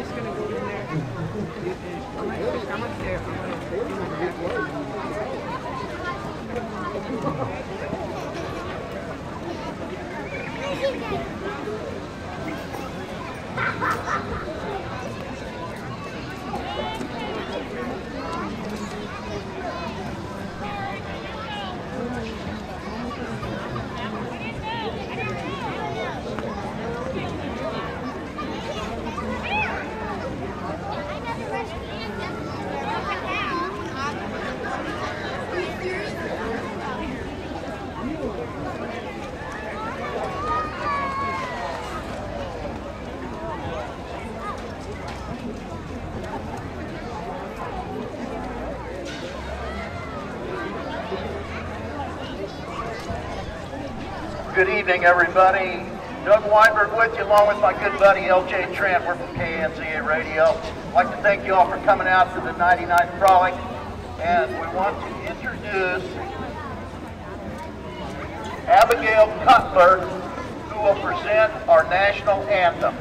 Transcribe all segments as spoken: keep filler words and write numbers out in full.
just gonna go in there. I'm gonna, I'm gonna say, I'm Good evening, everybody. Doug Weinberg with you, along with my good buddy L J Trent. We're from K N Z A Radio. I'd like to thank you all for coming out to the ninety-ninth Frolic. And we want to introduce Abigail Cutler, who will present our national anthem.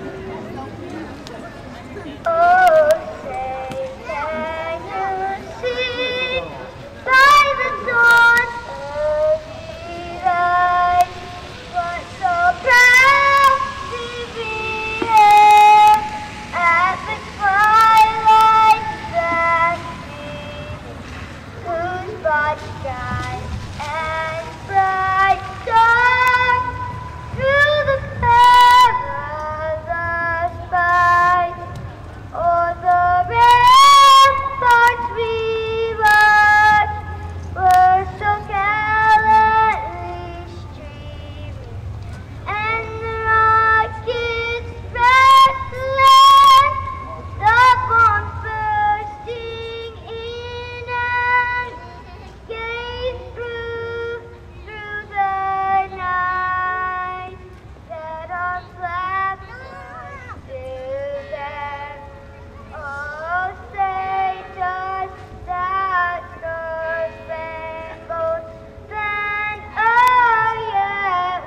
Oh, say, can you see by the dawn's early light what so proudly we hailed at the twilight's last gleaming, whose broad skies and bright stars through the perilous fight o'er the ramparts we watched were so gallantly streaming, and the rockets restless, the bombs bursting in and gave through, through the night, that our flag stood still there. Oh, say does that star-spangled banner yet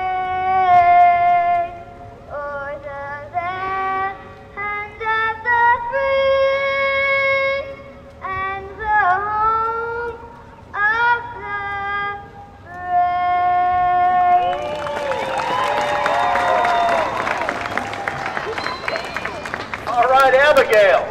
wave o'er the land of the free and the home of the brave? All right, Abigail.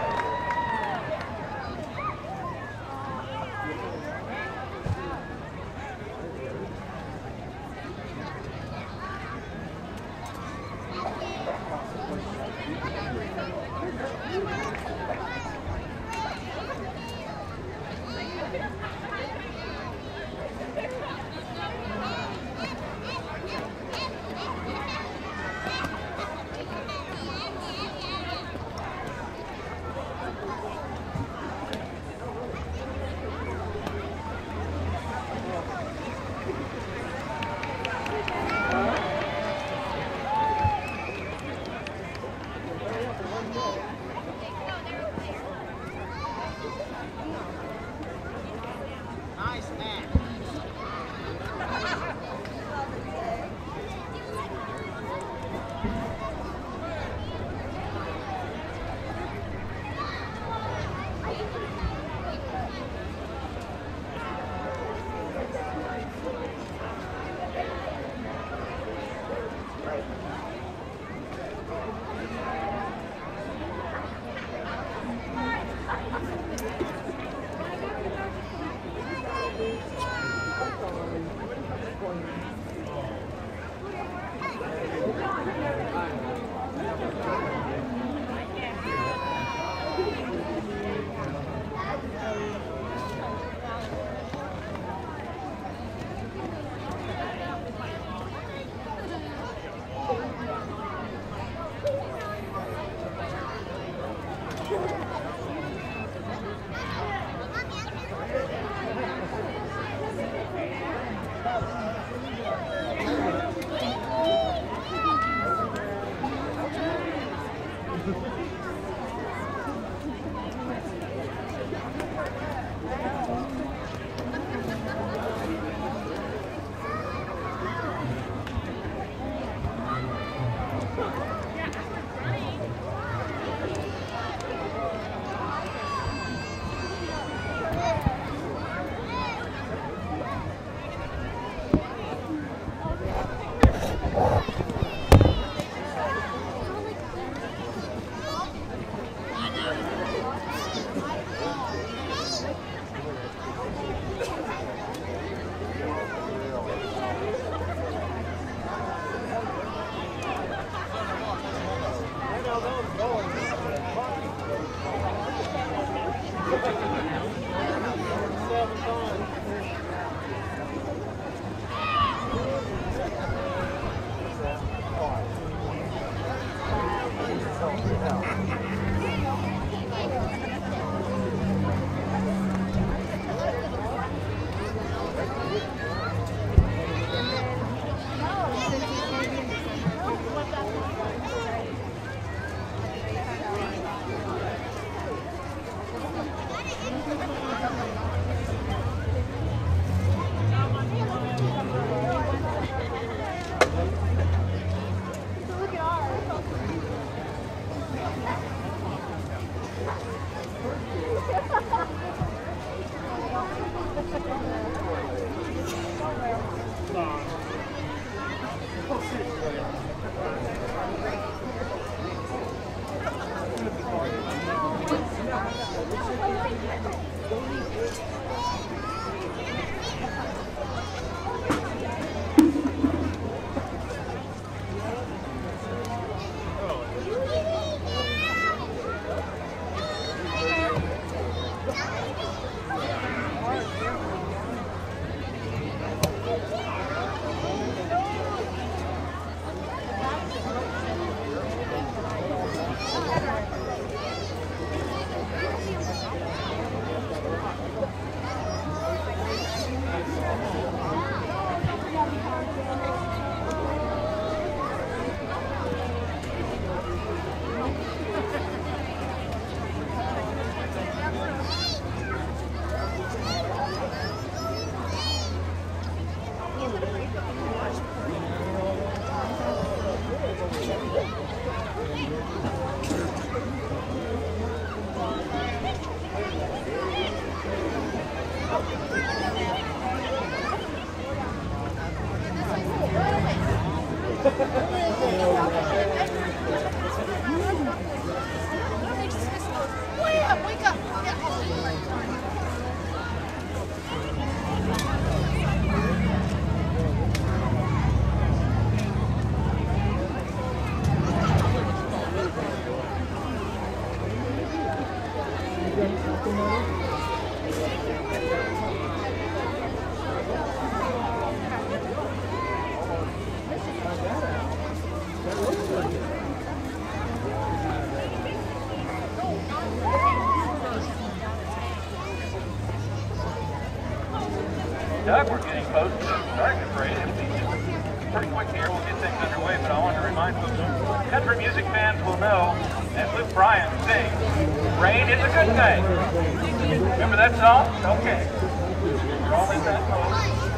Doug, we're getting close to the starting parade. It'll be pretty quick here. We'll get things underway, but I want to remind folks, country music fans will know that Luke Bryan sings, "Rain is a Good Thing." Remember that song? Okay. We're all in that mode.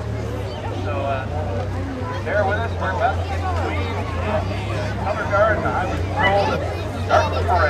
So, uh, bear with us. We're about to get between the uh, color guard and the highway patrol to start the parade.